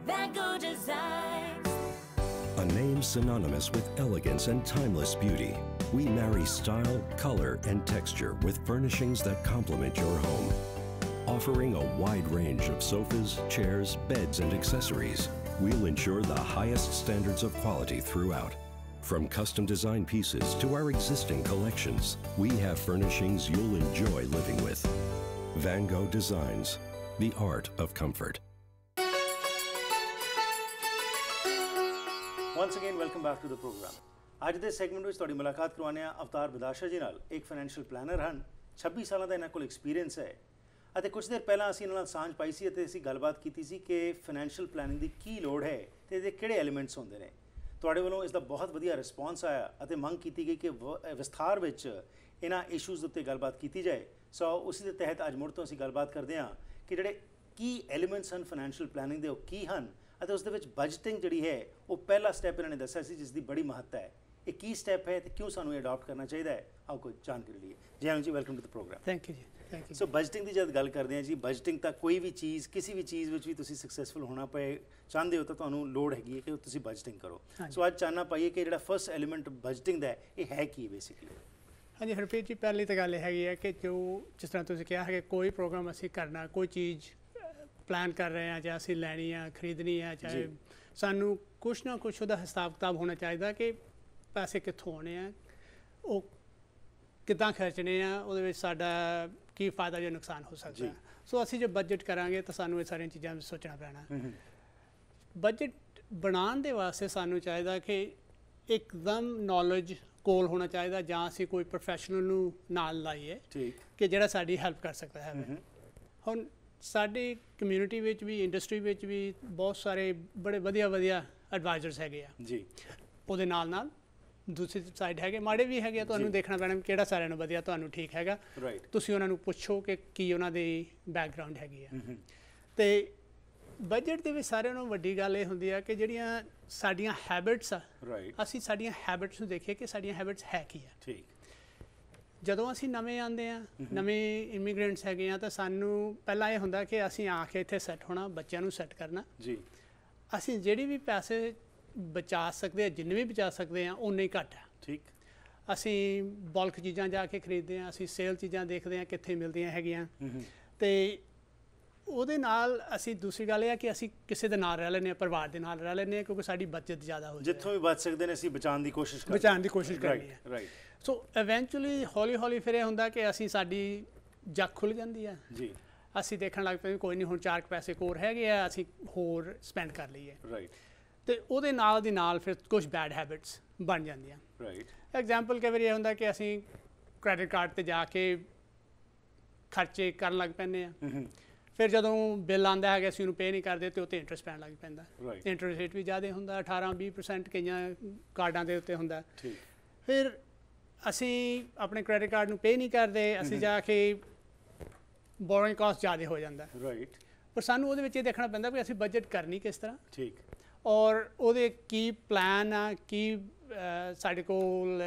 Van Gogh Designs. A name synonymous with elegance and timeless beauty. We marry style, color, and texture with furnishings that complement your home. Offering a wide range of sofas, chairs, beds, and accessories, we'll ensure the highest standards of quality throughout. From custom design pieces to our existing collections, we have furnishings you'll enjoy living with. Van Gogh Designs, the art of comfort. Once again, welcome back to the program. ਅੱਜ ਦੇ segment ਵਿੱਚ ਤੁਹਾਡੀ ਮੁਲਾਕਾਤ ਕਰਵਾਉਂਦੇ ਹਾਂ ਅਵਤਾਰ ਬਿਦਾਸ਼ਾ ਜੀ ਨਾਲ। ਇੱਕ ਫਾਈਨੈਂਸ਼ੀਅਲ ਪਲਾਨਰ ਹਨ, 26 ਸਾਲਾਂ ਦਾ ਇਹਨਾਂ ਕੋਲ ਐਕਸਪੀਰੀਅੰਸ ਹੈ ਅਤੇ ਕੁਝ ਦੇਰ ਪਹਿਲਾਂ ਅਸੀਂ ਇਹਨਾਂ ਨਾਲ ਸਾਂਝ ਪਾਈ ਸੀ ਅਤੇ ਅਸੀਂ ਗੱਲਬਾਤ ਕੀਤੀ ਸੀ ਕਿ ਫਾਈਨੈਂਸ਼ੀਅਲ ਪਲਾਨਿੰਗ ਦੀ ਕੀ ਲੋੜ ਹੈ ਅਤੇ ਇਹਦੇ ਕਿਹੜੇ ਐਲੀਮੈਂਟਸ ਹੁੰਦੇ ਨੇ। ਤੁਹਾਡੇ ਵੱਲੋਂ ਇਸ ਦਾ ਬਹੁਤ ਵਧੀਆ ਰਿਸਪੌਂਸ ਆਇਆ ਅਤੇ ਮੰਗ ਕੀਤੀ ਗਈ ਕਿ ਵਿਸਥਾਰ ਵਿੱਚ ਇਹਨਾਂ ਇਸ਼ੂਜ਼ ਉੱਤੇ ਗੱਲਬਾਤ ਕੀਤੀ ਜਾਏ। ਸੋ ਉਸੇ ਦੇ ਤਹਿਤ ਅੱਜ ਮੁੜ ਤੋਂ ਅਸੀਂ ਗੱਲਬਾਤ ਕਰਦੇ ਹਾਂ ਕਿ ਜਿਹੜੇ ਕੀ ਐਲੀਮੈਂਟਸ ਹਨ ਫਾਈਨੈਂਸ਼ੀਅਲ ਪਲਾਨਿੰਗ ਦੇ, ਉਹ ਕੀ ਹਨ ਅਤੇ ਉਸ ਦੇ ਵਿੱਚ ਬਜਟਿੰਗ ਜਿਹੜੀ ਹੈ ਉਹ ਪਹਿਲਾ ਸਟੈਪ ਇਹਨਾਂ ਨੇ ਦੱਸਿਆ ਸੀ ਜਿਸ ਦੀ ਬੜੀ ਮਹੱਤਤਾ ਹੈ। ਇਹ ਕੀ ਸਟੈਪ ਹੈ ਅਤੇ ਕਿਉਂ ਸਾਨੂੰ ਇਹ ਅਡਾਪਟ ਕਰਨਾ ਚਾਹੀਦਾ ਹੈ, ਆਓ ਕੋਈ ਜਾਣਕਾਰੀ ਲਈਏ। ਜੀ Anand ji, welcome to the program. Thank you ਜੀ, ਥੈਂਕ ਯੂ। ਸੋ ਬਜਟਿੰਗ ਦੀ ਜਦ ਗੱਲ ਕਰਦੇ ਹਾਂ ਜੀ, ਬਜਟਿੰਗ ਤਾਂ ਕੋਈ ਵੀ ਚੀਜ਼, ਕਿਸੇ ਵੀ ਚੀਜ਼ ਵਿੱਚ ਵੀ ਤੁਸੀਂ ਸਕਸੈਸਫੁਲ ਹੋਣਾ ਪਏ ਚਾਹੁੰਦੇ ਹੋ ਤਾਂ ਤੁਹਾਨੂੰ ਲੋੜ ਹੈਗੀ ਹੈ ਕਿ ਤੁਸੀਂ ਬਜਟਿੰਗ ਕਰੋ। ਸੋ ਅੱਜ ਚਾਨਣਾ ਪਾਈਏ ਕਿ ਜਿਹੜਾ ਫਸਟ ਐਲੀਮੈਂਟ ਬਜਟਿੰਗ ਦਾ ਇਹ ਹੈ ਕੀ ਬੇਸਿਕਲੀ। ਹਾਂਜੀ ਹਰਪ੍ਰੀਤ ਜੀ, ਪਹਿਲੀ ਤਾਂ ਗੱਲ ਇਹ ਹੈਗੀ ਹੈ ਕਿ ਜੋ ਜਿਸ ਤਰ੍ਹਾਂ ਤੁਸੀਂ ਕਿਹਾ ਹੈ ਕਿ ਕੋਈ ਪ੍ਰੋਗਰਾਮ ਅਸੀਂ ਕਰਨਾ, ਕੋਈ ਚੀਜ਼ ਪਲਾਨ ਕਰ ਰਹੇ ਹਾਂ ਜਾਂ ਅਸੀਂ ਲੈਣੀ ਆ, ਖਰੀਦਣੀ ਆ, ਚਾਹੇ ਸਾਨੂੰ ਕੁਛ ਨਾ ਕੁਛ ਉਹਦਾ ਹਿਸਾਬ ਕਿਤਾਬ ਹੋਣਾ ਚਾਹੀਦਾ ਕਿ ਪੈਸੇ ਕਿੱਥੋਂ ਆਉਣੇ ਆ, ਉਹ ਕਿੱਦਾਂ ਖਰਚਣੇ ਆ, ਉਹਦੇ ਵਿੱਚ ਸਾਡਾ ਕੀ ਫਾਇਦਾ ਜਾਂ ਨੁਕਸਾਨ ਹੋ ਸਕਦਾ। ਸੋ ਅਸੀਂ ਜੇ ਬਜਟ ਕਰਾਂਗੇ ਤਾਂ ਸਾਨੂੰ ਇਹ ਸਾਰੀਆਂ ਚੀਜ਼ਾਂ ਵਿੱਚ ਸੋਚਣਾ ਪੈਣਾ। ਬਜਟ ਬਣਾਉਣ ਦੇ ਵਾਸਤੇ ਸਾਨੂੰ ਚਾਹੀਦਾ ਕਿ ਇੱਕਦਮ ਨੌਲੇਜ ਕੋਲ ਹੋਣਾ ਚਾਹੀਦਾ ਜਾਂ ਅਸੀਂ ਕੋਈ ਪ੍ਰੋਫੈਸ਼ਨਲ ਨੂੰ ਨਾਲ ਲਾਈਏ ਕਿ ਜਿਹੜਾ ਸਾਡੀ ਹੈਲਪ ਕਰ ਸਕਦਾ ਹੈ। ਹੁਣ ਸਾਡੀ ਕਮਿਊਨਿਟੀ ਵਿੱਚ ਵੀ, ਇੰਡਸਟਰੀ ਵਿੱਚ ਵੀ ਬਹੁਤ ਸਾਰੇ ਬੜੇ ਵਧੀਆ ਐਡਵਾਈਜ਼ਰਸ ਹੈਗੇ ਆ ਜੀ। ਉਹਦੇ ਨਾਲ ਦੂਸਰੀ ਸਾਈਡ ਹੈਗੇ ਮਾੜੇ ਵੀ ਹੈਗੇ ਆ, ਤੁਹਾਨੂੰ ਦੇਖਣਾ ਪੈਣਾ ਕਿਹੜਾ ਸਾਰਿਆਂ ਨੂੰ ਵਧੀਆ, ਤੁਹਾਨੂੰ ਠੀਕ ਹੈਗਾ। ਤੁਸੀਂ ਉਹਨਾਂ ਨੂੰ ਪੁੱਛੋ ਕਿ ਕੀ ਉਹਨਾਂ ਦੀ ਬੈਕਗਰਾਊਂਡ ਹੈਗੀ ਆ। ਅਤੇ ਬਜਟ ਦੇ ਵਿੱਚ ਸਾਰਿਆਂ ਨੂੰ ਵੱਡੀ ਗੱਲ ਇਹ ਹੁੰਦੀ ਆ ਕਿ ਜਿਹੜੀਆਂ ਸਾਡੀਆਂ ਹੈਬਿਟਸ ਆ, ਅਸੀਂ ਸਾਡੀਆਂ ਹੈਬਿਟਸ ਨੂੰ ਦੇਖੀਏ ਕਿ ਸਾਡੀਆਂ ਹੈਬਿਟਸ ਹੈ ਕੀ ਆ। ਜਦੋਂ ਅਸੀਂ ਨਵੇਂ ਆਉਂਦੇ ਹਾਂ, ਨਵੇਂ ਇਮੀਗ੍ਰੈਂਟਸ ਹੈਗੇ ਆ, ਤਾਂ ਸਾਨੂੰ ਪਹਿਲਾਂ ਇਹ ਹੁੰਦਾ ਕਿ ਅਸੀਂ ਆ ਕੇ ਇੱਥੇ ਸੈੱਟ ਹੋਣਾ, ਬੱਚਿਆਂ ਨੂੰ ਸੈੱਟ ਕਰਨਾ ਜੀ। ਅਸੀਂ ਜਿਹੜੀ ਵੀ ਪੈਸੇ ਬਚਾ ਸਕਦੇ ਹਾਂ, ਜਿੰਨੇ ਵੀ ਬਚਾ ਸਕਦੇ ਹਾਂ, ਉਨੇ ਹੀ ਘੱਟ ਆ। ਠੀਕ, ਅਸੀਂ ਬਲਕ ਚੀਜ਼ਾਂ ਜਾ ਕੇ ਖਰੀਦਦੇ ਹਾਂ, ਅਸੀਂ ਸੇਲ ਚੀਜ਼ਾਂ ਦੇਖਦੇ ਹਾਂ ਕਿੱਥੇ ਮਿਲਦੀਆਂ ਹੈਗੀਆਂ। ਅਤੇ ਉਹਦੇ ਨਾਲ ਅਸੀਂ ਦੂਸਰੀ ਗੱਲ ਇਹ ਆ ਕਿ ਅਸੀਂ ਕਿਸੇ ਦੇ ਨਾਲ ਰਹਿ ਲੈਂਦੇ ਹਾਂ, ਪਰਿਵਾਰ ਦੇ ਨਾਲ ਰਹਿ ਲੈਂਦੇ ਹਾਂ, ਕਿਉਂਕਿ ਸਾਡੀ ਬੱਚਤ ਜ਼ਿਆਦਾ ਹੋ ਜਾਏ। ਜਿੱਥੋਂ ਵੀ ਬਚ ਸਕਦੇ ਨੇ ਅਸੀਂ ਬਚਾਉਣ ਦੀ ਕੋਸ਼ਿਸ਼ ਕਰਨੀ ਹੈ। ਸੋ ਇਵੈਂਚੁਅਲੀ ਹੌਲੀ ਫਿਰ ਇਹ ਹੁੰਦਾ ਕਿ ਸਾਡੀ ਜੱਗ ਖੁੱਲ੍ਹ ਜਾਂਦੀ ਆ ਜੀ। ਅਸੀਂ ਦੇਖਣ ਲੱਗ ਪਏ ਕੋਈ ਨਹੀਂ, ਹੁਣ 4 ਪੈਸੇ ਹੋਰ ਹੈਗੇ ਆ, ਅਸੀਂ ਹੋਰ ਸਪੈਂਡ ਕਰ ਲਈਏ। ਅਤੇ ਉਹਦੇ ਨਾਲ ਦੀ ਨਾਲ ਫਿਰ ਕੁਛ ਬੈਡ ਹੈਬਿਟਸ ਬਣ ਜਾਂਦੀਆਂ। ਐਗਜ਼ਾਮਪਲ ਕਈ ਵਾਰੀ ਇਹ ਹੁੰਦਾ ਕਿ ਅਸੀਂ ਕ੍ਰੈਡਿਟ ਕਾਰਡ 'ਤੇ ਜਾ ਕੇ ਖਰਚੇ ਕਰਨ ਲੱਗ ਪੈਂਦੇ ਹਾਂ। ਫਿਰ ਜਦੋਂ ਬਿੱਲ ਆਉਂਦਾ ਹੈਗਾ ਅਸੀਂ ਉਹਨੂੰ ਪੇ ਨਹੀਂ ਕਰਦੇ ਅਤੇ ਉੱਤੇ ਇੰਟਰਸਟ ਪੈਣ ਲੱਗ ਪੈਂਦਾ। ਇੰਟਰਸਟ ਰੇਟ ਵੀ ਜ਼ਿਆਦਾ ਹੁੰਦਾ, 18-20% ਕਈਆਂ ਕਾਰਡਾਂ ਦੇ ਉੱਤੇ ਹੁੰਦਾ। ਫਿਰ ਅਸੀਂ ਆਪਣੇ ਕ੍ਰੈਡਿਟ ਕਾਰਡ ਨੂੰ ਪੇ ਨਹੀਂ ਕਰਦੇ, ਅਸੀਂ ਜਾ ਕੇ ਬੋਰੋਇੰਗ ਕਾਸਟ ਜ਼ਿਆਦਾ ਹੋ ਜਾਂਦਾ। ਪਰ ਸਾਨੂੰ ਉਹਦੇ ਵਿੱਚ ਇਹ ਦੇਖਣਾ ਪੈਂਦਾ ਵੀ ਅਸੀਂ ਬਜਟ ਕਰਨੀ ਕਿਸ ਤਰ੍ਹਾਂ, ਠੀਕ, ਔਰ ਉਹਦੇ ਕੀ ਪਲਾਨ ਆ, ਕੀ ਸਾਡੇ ਕੋਲ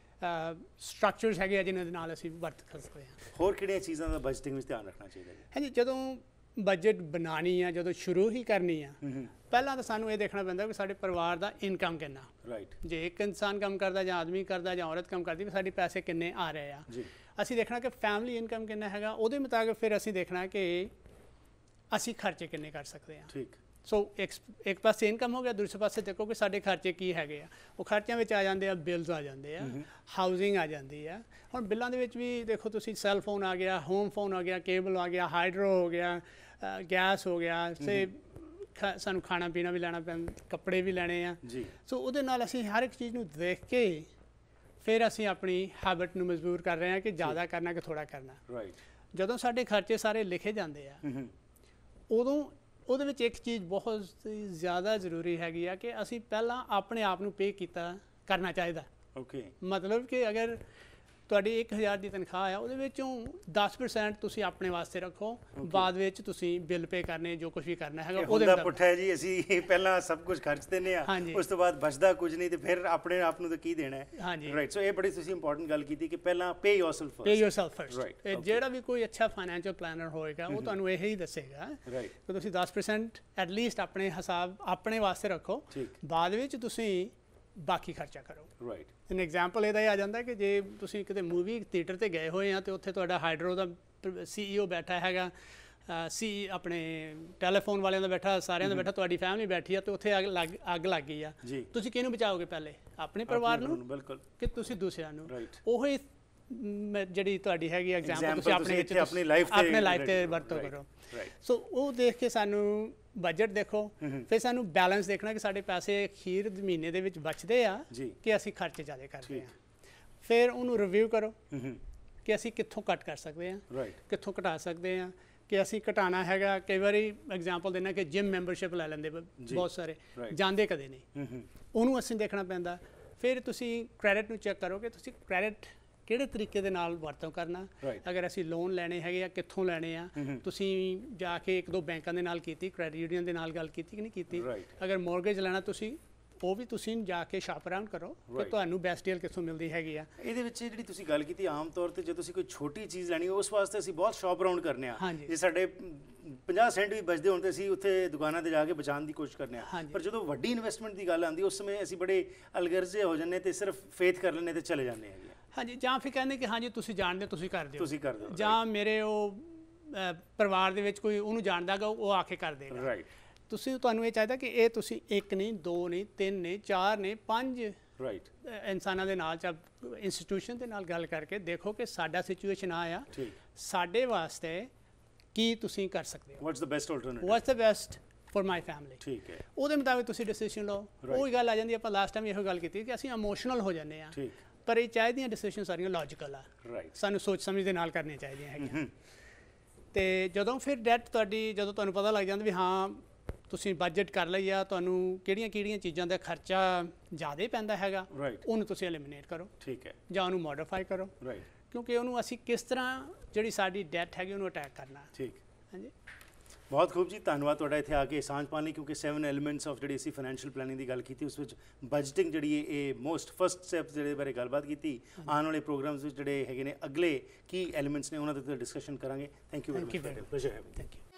ਸਟਰਕਚਰਸ ਹੈਗੇ ਆ ਜਿਹਨਾਂ ਦੇ ਨਾਲ ਅਸੀਂ ਵਰਤ ਕਰ ਸਕਦੇ ਹਾਂ। ਹੋਰ ਕਿਹੜੀਆਂ ਚੀਜ਼ਾਂ ਦਾ ਬਜਟਿੰਗ ਵਿੱਚ ਧਿਆਨ ਰੱਖਣਾ ਚਾਹੀਦਾ ਜੀ? ਹਾਂਜੀ, ਜਦੋਂ ਬਜਟ ਬਣਾਉਣੀ ਆ, ਜਦੋਂ ਸ਼ੁਰੂ ਹੀ ਕਰਨੀ ਆ, ਪਹਿਲਾਂ ਤਾਂ ਸਾਨੂੰ ਇਹ ਦੇਖਣਾ ਪੈਂਦਾ ਕਿ ਸਾਡੇ ਪਰਿਵਾਰ ਦਾ ਇਨਕਮ ਕਿੰਨਾ। ਜੇ ਇੱਕ ਇਨਸਾਨ ਕੰਮ ਕਰਦਾ ਜਾਂ ਆਦਮੀ ਕਰਦਾ ਜਾਂ ਔਰਤ ਕੰਮ ਕਰਦੀ, ਸਾਡੇ ਪੈਸੇ ਕਿੰਨੇ ਆ ਰਹੇ ਆ। ਅਸੀਂ ਦੇਖਣਾ ਕਿ ਫੈਮਿਲੀ ਇਨਕਮ ਕਿੰਨਾ ਹੈਗਾ, ਉਹਦੇ ਮੁਤਾਬਿਕ ਫਿਰ ਅਸੀਂ ਦੇਖਣਾ ਕਿ ਅਸੀਂ ਖਰਚੇ ਕਿੰਨੇ ਕਰ ਸਕਦੇ ਹਾਂ। ਠੀਕ, ਸੋ ਇੱਕ ਪਾਸੇ ਇਨਕਮ ਹੋ ਗਿਆ, ਦੂਸਰੇ ਪਾਸੇ ਦੇਖੋ ਕਿ ਸਾਡੇ ਖਰਚੇ ਕੀ ਹੈਗੇ ਆ। ਉਹ ਖਰਚਿਆਂ ਵਿੱਚ ਆ ਜਾਂਦੇ ਆ, ਬਿਲਸ ਆ ਜਾਂਦੇ ਆ, ਹਾਊਸਿੰਗ ਆ ਜਾਂਦੀ ਆ। ਹੁਣ ਬਿੱਲਾਂ ਦੇ ਵਿੱਚ ਵੀ ਦੇਖੋ ਤੁਸੀਂ, ਸੈੱਲ ਫੋਨ ਆ ਗਿਆ, ਹੋਮ ਫੋਨ ਆ ਗਿਆ, ਕੇਬਲ ਆ ਗਿਆ, ਹਾਈਡਰੋ ਹੋ ਗਿਆ, ਗੈਸ ਹੋ ਗਿਆ, ਤੇ ਸਾਨੂੰ ਖਾਣਾ ਪੀਣਾ ਵੀ ਲੈਣਾ ਪੈਂਦਾ, ਕੱਪੜੇ ਵੀ ਲੈਣੇ ਆ ਜੀ। ਸੋ ਉਹਦੇ ਨਾਲ ਅਸੀਂ ਹਰ ਇੱਕ ਚੀਜ਼ ਨੂੰ ਦੇਖ ਕੇ ਫਿਰ ਅਸੀਂ ਆਪਣੀ ਹੈਬਿਟ ਨੂੰ ਮਜਬੂਰ ਕਰ ਰਹੇ ਹਾਂ ਕਿ ਜ਼ਿਆਦਾ ਕਰਨਾ ਕਿ ਥੋੜ੍ਹਾ ਕਰਨਾ। ਜਦੋਂ ਸਾਡੇ ਖਰਚੇ ਸਾਰੇ ਲਿਖੇ ਜਾਂਦੇ ਆ, ਉਦੋਂ ਉਹਦੇ ਵਿੱਚ ਇੱਕ ਚੀਜ਼ ਬਹੁਤ ਜ਼ਿਆਦਾ ਜ਼ਰੂਰੀ ਹੈਗੀ ਆ ਕਿ ਅਸੀਂ ਪਹਿਲਾਂ ਆਪਣੇ ਆਪ ਨੂੰ ਪੇ ਕਰਨਾ ਚਾਹੀਦਾ। ਮਤਲਬ ਕਿ ਅਗਰ ਤੁਹਾਡੀ 1000 ਦੀ ਤਨਖਾਹ ਆ ਉਹਦੇ ਵਿੱਚੋਂ 10% ਤੁਸੀਂ ਆਪਣੇ ਵਾਸਤੇ ਰੱਖੋ, ਬਾਅਦ ਵਿੱਚ ਤੁਸੀਂ ਬਿੱਲ ਪੇ ਕਰਨੇ, ਜੋ ਕੁਝ ਵੀ ਕਰਨਾ ਹੈਗਾ ਉਹਦੇ ਉਹਦਾ ਪੁੱਠਾ ਹੈ ਜੀ, ਅਸੀਂ ਪਹਿਲਾਂ ਸਭ ਕੁਝ ਖਰਚ ਦਿੰਦੇ ਆ, ਹਾਂਜੀ। ਉਸ ਤੋਂ ਬਾਅਦ ਬਚਦਾ ਕੁਝ ਨਹੀਂ ਤੇ ਫਿਰ ਆਪਣੇ ਆਪ ਨੂੰ ਤਾਂ ਕੀ ਦੇਣਾ ਹੈ। ਹਾਂਜੀ। ਰਾਈਟ, ਸੋ ਇਹ ਬੜੀ ਤੁਸੀਂ ਇੰਪੋਰਟੈਂਟ ਗੱਲ ਕੀਤੀ ਕਿ ਪਹਿਲਾਂ pay yourself first. Pay yourself first. Right, okay. ਜਿਹੜਾ ਵੀ ਕੋਈ ਅੱਛਾ ਫਾਈਨੈਂਸ਼ੀਅਲ ਪਲਾਨਰ ਹੋਏਗਾ ਉਹ ਤੁਹਾਨੂੰ ਇਹ ਹੀ ਦੱਸੇਗਾ Right. ਕਿ ਤੁਸੀਂ 10% ਐਟਲੀਸਟ ਆਪਣੇ ਹਿਸਾਬ ਆਪਣੇ ਵਾਸਤੇ ਰੱਖੋ, ਠੀਕ। ਬਾਅਦ ਵਿੱਚ ਤੁਸੀਂ ਬਾਕੀ ਖਰਚਾ ਕਰੋ। ਰਾਈਟ, ਐਨ ਐਗਜ਼ਾਮਪਲ ਇਹਦਾ ਇਹ ਆ ਜਾਂਦਾ ਕਿ ਜੇ ਤੁਸੀਂ ਕਿਤੇ ਮੂਵੀ ਥੀਏਟਰ ਤੇ ਗਏ ਹੋਏ ਆ ਤੇ ਉੱਥੇ ਤੁਹਾਡਾ ਹਾਈਡਰੋ ਦਾ CEO ਬੈਠਾ ਹੈਗਾ, ਆਪਣੇ ਟੈਲੀਫੋਨ ਵਾਲਿਆਂ ਦਾ ਬੈਠਾ, ਸਾਰਿਆਂ ਦਾ ਬੈਠਾ, ਤੁਹਾਡੀ ਫੈਮਿਲੀ ਬੈਠੀ ਆ ਤੇ ਉੱਥੇ ਅੱਗ ਲੱਗ ਗਈ ਆ, ਜੀ। ਤੁਸੀਂ ਕਿਹਨੂੰ ਬਚਾਓਗੇ ਪਹਿਲੇ? ਆਪਣੇ ਪਰਿਵਾਰ ਨੂੰ ਬਿਲਕੁਲ, ਕਿ ਤੁਸੀਂ ਦੂਸਰਿਆਂ ਨੂੰ? Right. ਉਹੀ ਜਿਹੜੀ ਤੁਹਾਡੀ ਹੈਗੀ ਐਗਜ਼ਾਮਪਲ ਤੁਸੀਂ ਆਪਣੇ ਵਿੱਚ ਆਪਣੀ ਲਾਈਫ ਤੇ ਵਰਤੋਂ ਕਰੋ। ਸੋ ਉਹ ਦੇਖ ਕੇ ਸਾਨੂੰ ਬਜਟ ਦੇਖੋ, ਫਿਰ ਸਾਨੂੰ ਬੈਲੈਂਸ ਦੇਖਣਾ ਕਿ ਸਾਡੇ ਪੈਸੇ ਅਖੀਰ ਮਹੀਨੇ ਦੇ ਵਿੱਚ ਬਚਦੇ ਆ ਕਿ ਅਸੀਂ ਖਰਚੇ ਜ਼ਿਆਦਾ ਕਰਦੇ ਆ, ਫਿਰ ਉਹਨੂੰ ਰਿਵਿਊ ਕਰੋ ਕਿ ਅਸੀਂ ਕਿੱਥੋਂ ਕੱਟ ਕਰ ਸਕਦੇ ਆ, ਕਿੱਥੋਂ ਘਟਾ ਸਕਦੇ ਆ, ਕਿ ਅਸੀਂ ਘਟਾਣਾ ਹੈਗਾ। ਕਈ ਵਾਰੀ ਐਗਜ਼ਾਮਪਲ ਦੇਣਾ ਕਿ ਜਿਮ ਮੈਂਬਰਸ਼ਿਪ ਲੈ ਲੈਂਦੇ ਬਹੁਤ ਸਾਰੇ, ਜਾਂਦੇ ਕਦੇ ਨਹੀਂ, ਉਹਨੂੰ ਅਸੀਂ ਦੇਖਣਾ ਪੈਂਦਾ। ਫਿਰ ਤੁਸੀਂ ਕ੍ਰੈਡਿਟ ਨੂੰ ਚੈੱਕ ਕਰੋ ਕਿ ਤੁਸੀਂ ਕ੍ਰੈਡਿਟ ਕਿਹੜੇ ਤਰੀਕੇ ਦੇ ਨਾਲ ਵਰਤੋਂ ਕਰਨਾ। ਅਗਰ ਅਸੀਂ ਲੋਨ ਲੈਣੇ ਹੈਗੇ ਆ, ਕਿੱਥੋਂ ਲੈਣੇ ਆ, ਤੁਸੀਂ ਜਾ ਕੇ 1-2 ਬੈਂਕਾਂ ਦੇ ਨਾਲ ਕੀਤੀ, ਕ੍ਰੈਡਿਟ ਯੂਨੀਅਨ ਦੇ ਨਾਲ ਗੱਲ ਕੀਤੀ ਕਿ ਨਹੀਂ ਕੀਤੀ। ਅਗਰ ਮੌਰਗੇਜ ਲੈਣਾ ਤੁਸੀਂ ਉਹ ਵੀ ਤੁਸੀਂ ਜਾ ਕੇ ਸ਼ਾਪ ਅਰਾਊਂਡ ਕਰੋ ਕਿ ਤੁਹਾਨੂੰ ਬੈਸਟ ਡੀਲ ਕਿੱਥੋਂ ਮਿਲਦੀ ਹੈਗੀ ਆ। ਇਹਦੇ ਵਿੱਚ ਜਿਹੜੀ ਤੁਸੀਂ ਗੱਲ ਕੀਤੀ, ਆਮ ਤੌਰ ਤੇ ਜਦੋਂ ਤੁਸੀਂ ਕੋਈ ਛੋਟੀ ਚੀਜ਼ ਲੈਣੀ ਉਸ ਵਾਸਤੇ ਅਸੀਂ ਬਹੁਤ ਸ਼ਾਪ ਅਰਾਊਂਡ ਕਰਨੇ ਆ। ਜੇ ਸਾਡੇ 50 ਸੈਂਟ ਵੀ ਬਚਦੇ ਹੋਣ ਤੇ ਅਸੀਂ ਉੱਥੇ ਦੁਕਾਨਾਂ ਤੇ ਜਾ ਕੇ ਬਚਾਉਣ ਦੀ ਕੋਸ਼ਿਸ਼ ਕਰਨੇ ਆ, ਪਰ ਜਦੋਂ ਵੱਡੀ ਇਨਵੈਸਟਮੈਂਟ ਦੀ ਗੱਲ ਆਉਂਦੀ ਉਸ ਸਮੇਂ ਅਸੀਂ ਬੜੇ ਅਲਗਰਜ਼ੇ ਹੋ ਜਾਂਦੇ ਤੇ ਸਿਰਫ ਫੇਥ ਕਰ ਲੈਂਦੇ ਤੇ ਚਲੇ ਜਾਂਦੇ ਹੈਗੇ। ਹਾਂਜੀ, ਜਾਂ ਫਿਰ ਕਹਿੰਦੇ ਕਿ ਹਾਂਜੀ ਤੁਸੀਂ ਜਾਣਦੇ ਤੁਸੀਂ ਕਰ ਦਿਓ, ਤੁਸੀਂ ਕਰ ਦਿਓ, ਜਾਂ ਮੇਰੇ ਉਹ ਪਰਿਵਾਰ ਦੇ ਵਿੱਚ ਕੋਈ ਉਹਨੂੰ ਜਾਣਦਾ ਗਾ ਉਹ ਆ ਕੇ ਕਰ ਦੇਗਾ। ਰਾਈਟ, ਤੁਹਾਨੂੰ ਇਹ ਚਾਹੀਦਾ ਕਿ ਇਹ ਤੁਸੀਂ 1 ਨਹੀਂ 2 ਨਹੀਂ 3 ਨਹੀਂ 4 ਨਹੀਂ 5 ਰਾਈਟ ਇਨਸਾਨਾਂ ਦੇ ਨਾਲ ਜਾਂ ਇੰਸਟੀਟਿਊਸ਼ਨ ਦੇ ਨਾਲ ਗੱਲ ਕਰਕੇ ਦੇਖੋ ਕਿ ਸਾਡਾ ਸਿਚੁਏਸ਼ਨ ਆ ਸਾਡੇ ਵਾਸਤੇ ਕੀ ਤੁਸੀਂ ਕਰ ਸਕਦੇ ਹੋ, what's the best alternative, what's the best for my family. ਠੀਕ ਹੈ, ਉਹਦੇ ਮੁਤਾਬਿਕ ਤੁਸੀਂ ਡਿਸੀਜਨ ਲਓ। ਉਹੀ ਗੱਲ ਆ ਜਾਂਦੀ, ਆਪਾਂ ਲਾਸਟ ਟਾਈਮ ਇਹੋ ਗੱਲ ਕੀਤੀ ਕਿ ਅਸੀਂ ਇਮੋਸ਼ਨਲ ਹੋ ਜਾਂਦੇ ਆ, ਪਰ ਇਹ ਚਾਹੀਦੀਆਂ ਡਿਸੀਜਨ ਸਾਰੀਆਂ ਲੌਜੀਕਲ ਆ, ਸਾਨੂੰ ਸੋਚ ਸਮਝ ਦੇ ਨਾਲ ਕਰਨੀਆਂ ਚਾਹੀਦੀਆਂ ਹੈਗੀਆਂ। ਤੇ ਜਦੋਂ ਫਿਰ ਡੈਟ ਜਦੋਂ ਤੁਹਾਨੂੰ ਪਤਾ ਲੱਗ ਜਾਂਦਾ ਵੀ ਹਾਂ ਤੁਸੀਂ ਬਜਟ ਕਰ ਲਈ ਆ, ਤੁਹਾਨੂੰ ਕਿਹੜੀਆਂ ਚੀਜ਼ਾਂ ਦਾ ਖਰਚਾ ਜ਼ਿਆਦਾ ਪੈਂਦਾ ਹੈਗਾ, ਉਹਨੂੰ ਤੁਸੀਂ ਐਲੀਮੀਨੇਟ ਕਰੋ, ਠੀਕ ਹੈ, ਜਾਂ ਉਹਨੂੰ ਮੋਡੀਫਾਈ ਕਰੋ, ਕਿਉਂਕਿ ਉਹਨੂੰ ਅਸੀਂ ਕਿਸ ਤਰ੍ਹਾਂ ਜਿਹੜੀ ਸਾਡੀ ਡੈਟ ਹੈਗੀ ਉਹਨੂੰ ਅਟੈਕ ਕਰਨਾ। ਠੀਕ, ਹਾਂਜੀ, ਬਹੁਤ ਖੂਬ ਜੀ, ਧੰਨਵਾਦ ਤੁਹਾਡਾ ਇੱਥੇ ਆ ਕੇ ਸਾਂਝ ਪਾਉਣ ਲਈ, ਕਿਉਂਕਿ 7 ਐਲੀਮੈਂਟਸ ਆਫ ਜਿਹੜੀ ਅਸੀਂ ਫਾਈਨੈਂਸ਼ੀਅਲ ਪਲੈਨਿੰਗ ਦੀ ਗੱਲ ਕੀਤੀ ਉਸ ਵਿੱਚ ਬਜਟਿੰਗ ਜਿਹੜੀ ਹੈ ਇਹ ਮੋਸਟ ਫਸਟ ਸਟੈਪ ਜਿਹੜੇ ਬਾਰੇ ਗੱਲਬਾਤ ਕੀਤੀ। ਆਉਣ ਵਾਲੇ ਪ੍ਰੋਗਰਾਮਸ ਵਿੱਚ ਜਿਹੜੇ ਹੈਗੇ ਨੇ ਅਗਲੇ ਕੀ ਐਲੀਮੈਂਟਸ ਨੇ ਉਹਨਾਂ ਦੇ ਉੱਤੇ ਡਿਸਕਸ਼ਨ ਕਰਾਂਗੇ। Thank you very much. Thank you.